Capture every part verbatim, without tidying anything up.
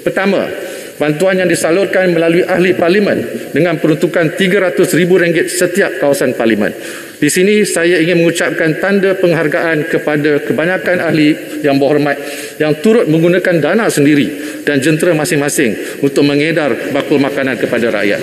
Pertama, bantuan yang disalurkan melalui ahli parlimen dengan peruntukan tiga ratus ribu ringgit setiap kawasan parlimen. Di sini saya ingin mengucapkan tanda penghargaan kepada kebanyakan ahli yang berhormat yang turut menggunakan dana sendiri dan jentera masing-masing untuk mengedar bakul makanan kepada rakyat.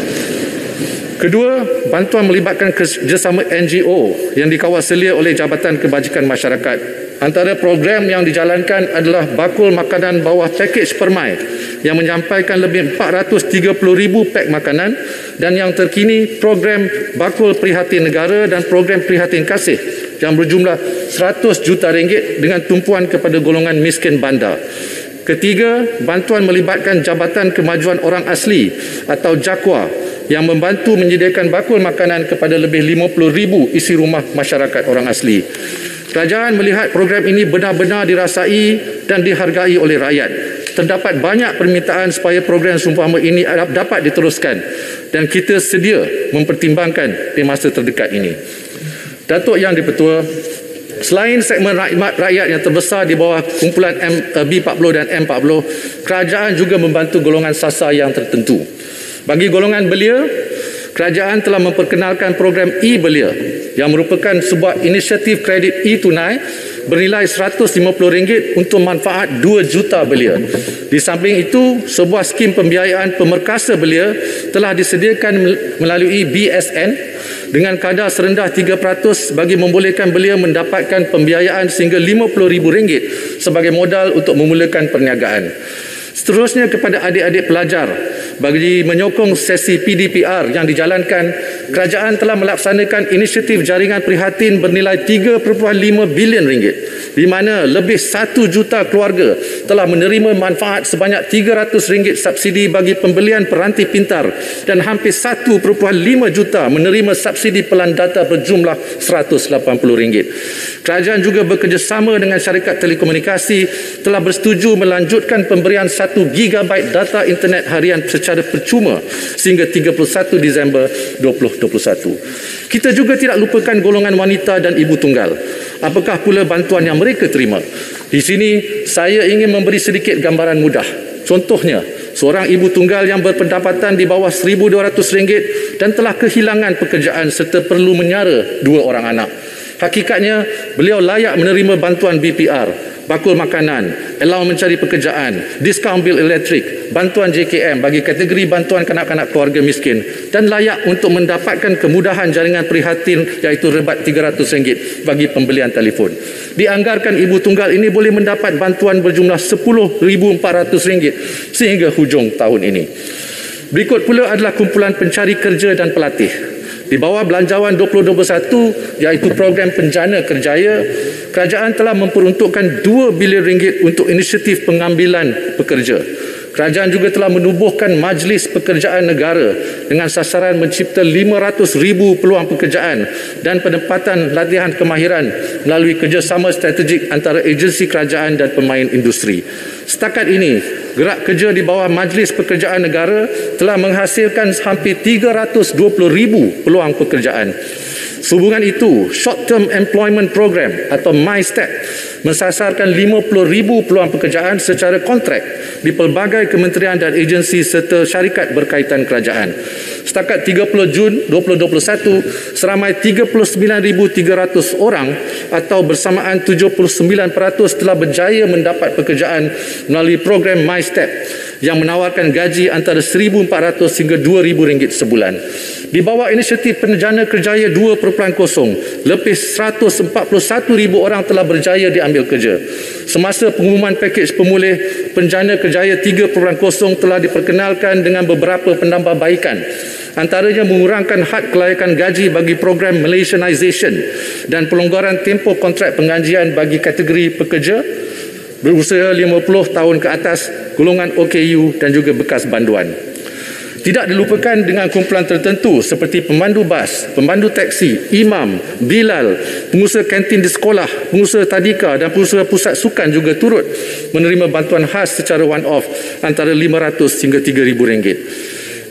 Kedua, bantuan melibatkan kerjasama N G O yang dikawal selia oleh Jabatan Kebajikan Masyarakat. Antara program yang dijalankan adalah bakul makanan bawah pakej permai yang menyampaikan lebih empat ratus tiga puluh ribu pek makanan, dan yang terkini program bakul prihatin negara dan program prihatin kasih yang berjumlah seratus juta ringgit dengan tumpuan kepada golongan miskin bandar. Ketiga, bantuan melibatkan Jabatan Kemajuan Orang Asli atau JAKWA yang membantu menyediakan bakul makanan kepada lebih lima puluh ribu isi rumah masyarakat orang asli. Kerajaan melihat program ini benar-benar dirasai dan dihargai oleh rakyat. Terdapat banyak permintaan supaya program seumpama ini dapat diteruskan dan kita sedia mempertimbangkan di masa terdekat ini. Datuk Yang di-Pertua, selain segmen rakyat yang terbesar di bawah kumpulan B empat puluh dan M empat puluh, kerajaan juga membantu golongan sasar yang tertentu. Bagi golongan belia, kerajaan telah memperkenalkan program e-belia yang merupakan sebuah inisiatif kredit e-tunai bernilai seratus lima puluh ringgit untuk manfaat dua juta belia. Di samping itu, sebuah skim pembiayaan pemerkasa belia telah disediakan melalui B S N dengan kadar serendah tiga peratus bagi membolehkan belia mendapatkan pembiayaan sehingga lima puluh ribu ringgit sebagai modal untuk memulakan perniagaan. Seterusnya, kepada adik-adik pelajar, bagi menyokong sesi P D P R yang dijalankan, kerajaan telah melaksanakan inisiatif jaringan prihatin bernilai tiga perpuluhan lima bilion ringgit, di mana lebih satu juta keluarga telah menerima manfaat sebanyak tiga ratus ringgit subsidi bagi pembelian peranti pintar dan hampir satu perpuluhan lima juta menerima subsidi pelan data berjumlah seratus lapan puluh ringgit. Kerajaan juga bekerjasama dengan syarikat telekomunikasi telah bersetuju melanjutkan pemberian satu gigabyte data internet harian secara percuma sehingga tiga puluh satu Disember dua ribu dua puluh satu. Kita juga tidak lupakan golongan wanita dan ibu tunggal. Apakah pula bantuan yang mereka terima? Di sini saya ingin memberi sedikit gambaran mudah. Contohnya, seorang ibu tunggal yang berpendapatan di bawah seribu dua ratus ringgit dan telah kehilangan pekerjaan serta perlu menyara dua orang anak. Hakikatnya, beliau layak menerima bantuan B P R, bakul makanan, allowance mencari pekerjaan, diskaun bil elektrik, bantuan J K M bagi kategori bantuan kanak-kanak keluarga miskin, dan layak untuk mendapatkan kemudahan jaringan prihatin iaitu rebat tiga ratus ringgit bagi pembelian telefon. Dianggarkan ibu tunggal ini boleh mendapat bantuan berjumlah sepuluh ribu empat ratus ringgit sehingga hujung tahun ini. Berikut pula adalah kumpulan pencari kerja dan pelatih. Di bawah Belanjawan dua ribu dua puluh satu iaitu program penjana kerjaya, kerajaan telah memperuntukkan dua bilion ringgit untuk inisiatif pengambilan pekerja. Kerajaan juga telah menubuhkan Majlis Pekerjaan Negara dengan sasaran mencipta lima ratus ribu peluang pekerjaan dan penempatan latihan kemahiran melalui kerjasama strategik antara agensi kerajaan dan pemain industri. Setakat ini, gerak kerja di bawah Majlis Pekerjaan Negara telah menghasilkan hampir tiga ratus dua puluh ribu peluang pekerjaan. Sehubungan itu, Short Term Employment Program atau MyStep mensasarkan lima puluh ribu peluang pekerjaan secara kontrak di pelbagai kementerian dan agensi serta syarikat berkaitan kerajaan. Setakat tiga puluh Jun dua ribu dua puluh satu, seramai tiga puluh sembilan ribu tiga ratus orang atau bersamaan tujuh puluh sembilan peratus telah berjaya mendapat pekerjaan melalui program MyStep yang menawarkan gaji antara seribu empat ratus hingga dua ribu ringgit sebulan. Di bawah inisiatif Penjana Kerjaya dua titik kosong, lebih seratus empat puluh satu ribu orang telah berjaya diambil kerja. Semasa pengumuman pakej pemulih, Penjana Kerjaya tiga titik kosong telah diperkenalkan dengan beberapa penambahbaikan. Antaranya mengurangkan had kelayakan gaji bagi program Malaysianization dan pelonggaran tempoh kontrak penggajian bagi kategori pekerja berusia lima puluh tahun ke atas, golongan O K U dan juga bekas banduan. Tidak dilupakan dengan kumpulan tertentu seperti pemandu bas, pemandu teksi, imam, bilal, pengusaha kantin di sekolah, pengusaha tadika dan pengusaha pusat sukan juga turut menerima bantuan khas secara one-off antara lima ratus hingga tiga ribu ringgit.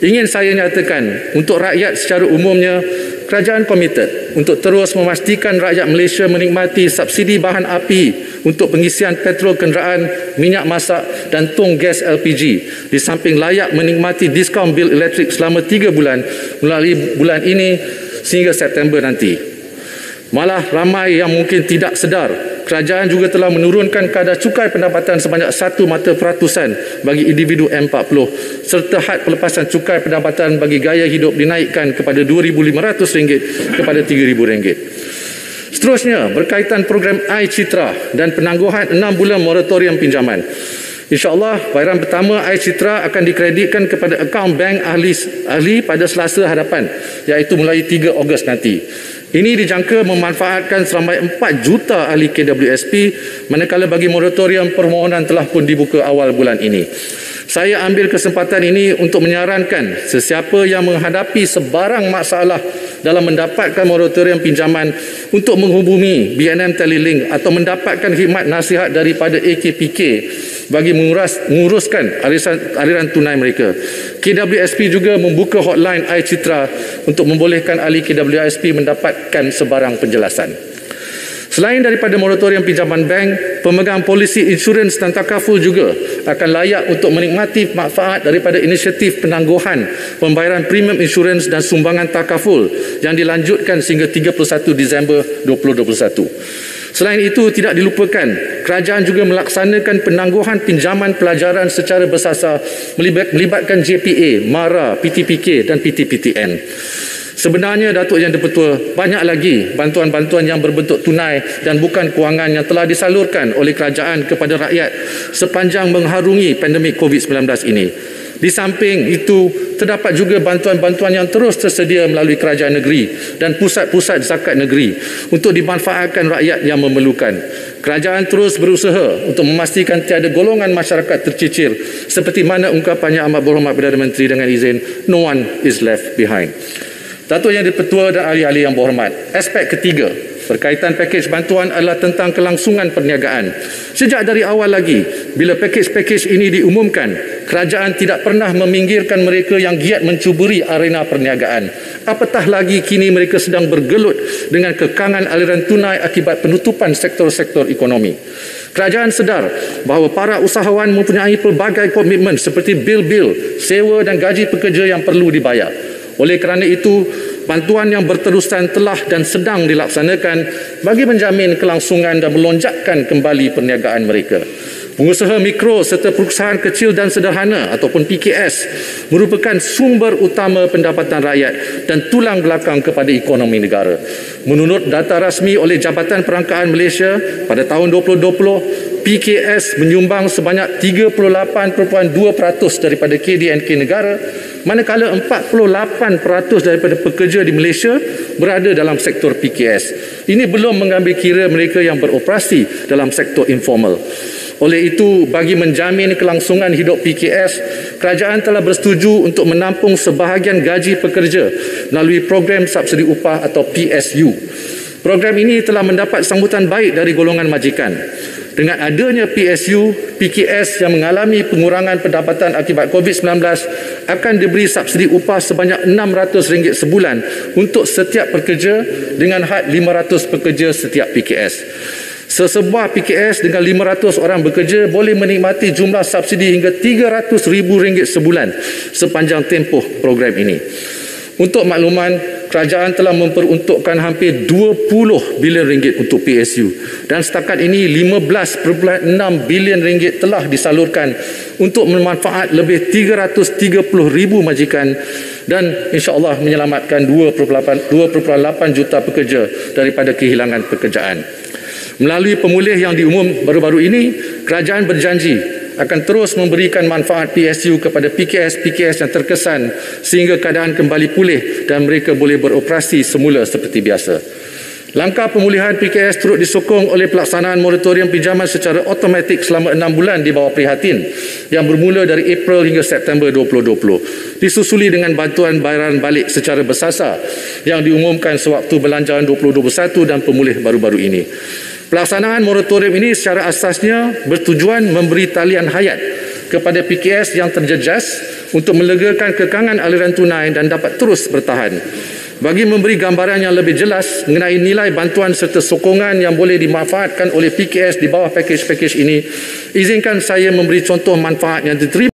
Ingin saya nyatakan, untuk rakyat secara umumnya, kerajaan komited untuk terus memastikan rakyat Malaysia menikmati subsidi bahan api untuk pengisian petrol kenderaan, minyak masak dan tong gas L P G, di samping layak menikmati diskaun bil elektrik selama tiga bulan melalui bulan ini sehingga September nanti. Malah ramai yang mungkin tidak sedar, kerajaan juga telah menurunkan kadar cukai pendapatan sebanyak satu mata peratusan bagi individu M empat puluh serta had pelepasan cukai pendapatan bagi gaya hidup dinaikkan kepada dua ribu lima ratus ringgit kepada tiga ribu ringgit. Seterusnya, berkaitan program iCitra dan penangguhan enam bulan moratorium pinjaman. InsyaAllah, bayaran pertama iCitra akan dikreditkan kepada akaun bank ahli, ahli pada Selasa hadapan, iaitu mulai tiga Ogos nanti. Ini dijangka memanfaatkan seramai empat juta ahli K W S P, manakala bagi moratorium permohonan telah pun dibuka awal bulan ini. Saya ambil kesempatan ini untuk menyarankan sesiapa yang menghadapi sebarang masalah dalam mendapatkan moratorium pinjaman untuk menghubungi B N M Telelink atau mendapatkan khidmat nasihat daripada A K P K bagi menguras, menguruskan aliran, aliran tunai mereka. K W S P juga membuka hotline iCitra untuk membolehkan ahli K W S P mendapatkan sebarang penjelasan. Selain daripada moratorium pinjaman bank, pemegang polisi insurans dan takaful juga akan layak untuk menikmati manfaat daripada inisiatif penangguhan pembayaran premium insurans dan sumbangan takaful yang dilanjutkan sehingga tiga puluh satu Disember dua ribu dua puluh satu. Selain itu, tidak dilupakan, kerajaan juga melaksanakan penangguhan pinjaman pelajaran secara bersasar melibat, melibatkan J P A, MARA, P T P K dan P T P T N. Sebenarnya, Datuk Yang di-Pertua, banyak lagi bantuan-bantuan yang berbentuk tunai dan bukan kewangan yang telah disalurkan oleh kerajaan kepada rakyat sepanjang mengharungi pandemik COVID sembilan belas ini. Di samping itu, terdapat juga bantuan-bantuan yang terus tersedia melalui kerajaan negeri dan pusat-pusat zakat negeri untuk dimanfaatkan rakyat yang memerlukan. Kerajaan terus berusaha untuk memastikan tiada golongan masyarakat tercicir seperti mana ungkapannya Amat Berhormat Perdana Menteri dengan izin, no one is left behind. Datuk Yang di-Pertua dan ahli-ahli yang berhormat, aspek ketiga berkaitan pakej bantuan adalah tentang kelangsungan perniagaan. Sejak dari awal lagi, bila pakej-pakej ini diumumkan, kerajaan tidak pernah meminggirkan mereka yang giat mencuburi arena perniagaan. Apatah lagi kini mereka sedang bergelut dengan kekangan aliran tunai akibat penutupan sektor-sektor ekonomi. Kerajaan sedar bahawa para usahawan mempunyai pelbagai komitmen seperti bil-bil, sewa dan gaji pekerja yang perlu dibayar. Oleh kerana itu, bantuan yang berterusan telah dan sedang dilaksanakan bagi menjamin kelangsungan dan melonjakkan kembali perniagaan mereka. Pengusaha mikro serta perusahaan kecil dan sederhana ataupun P K S merupakan sumber utama pendapatan rakyat dan tulang belakang kepada ekonomi negara. Menurut data rasmi oleh Jabatan Perangkaan Malaysia, pada tahun dua ribu dua puluh, P K S menyumbang sebanyak tiga puluh lapan perpuluhan dua peratus daripada K D N K negara, manakala empat puluh lapan peratus daripada pekerja di Malaysia berada dalam sektor P K S. Ini belum mengambil kira mereka yang beroperasi dalam sektor informal. Oleh itu, bagi menjamin kelangsungan hidup P K S, kerajaan telah bersetuju untuk menampung sebahagian gaji pekerja melalui program subsidi upah atau P S U. Program ini telah mendapat sambutan baik dari golongan majikan. Dengan adanya P S U, P K S yang mengalami pengurangan pendapatan akibat COVID sembilan belas akan diberi subsidi upah sebanyak enam ratus ringgit sebulan untuk setiap pekerja dengan had lima ratus pekerja setiap P K S. Sesebuah P K S dengan lima ratus orang bekerja boleh menikmati jumlah subsidi hingga tiga ratus ribu ringgit sebulan sepanjang tempoh program ini. Untuk makluman, kerajaan telah memperuntukkan hampir dua puluh bilion ringgit untuk P S U dan setakat ini lima belas perpuluhan enam bilion ringgit telah disalurkan untuk memanfaat lebih tiga ratus tiga puluh ribu majikan dan insya-Allah menyelamatkan dua perpuluhan lapan juta pekerja daripada kehilangan pekerjaan. Melalui pemulih yang diumum baru-baru ini, kerajaan berjanji akan terus memberikan manfaat P S U kepada P K S-P K S yang terkesan sehingga keadaan kembali pulih dan mereka boleh beroperasi semula seperti biasa. Langkah pemulihan P K S turut disokong oleh pelaksanaan moratorium pinjaman secara automatik selama enam bulan di bawah prihatin yang bermula dari April hingga September dua ribu dua puluh. Disusuli dengan bantuan bayaran balik secara bersasar yang diumumkan sewaktu belanjawan dua ribu dua puluh satu dan pemulih baru-baru ini. Pelaksanaan moratorium ini secara asasnya bertujuan memberi talian hayat kepada P K S yang terjejas untuk melegakan kekangan aliran tunai dan dapat terus bertahan. Bagi memberi gambaran yang lebih jelas mengenai nilai bantuan serta sokongan yang boleh dimanfaatkan oleh P K S di bawah pakej-pakej ini, izinkan saya memberi contoh manfaat yang diterima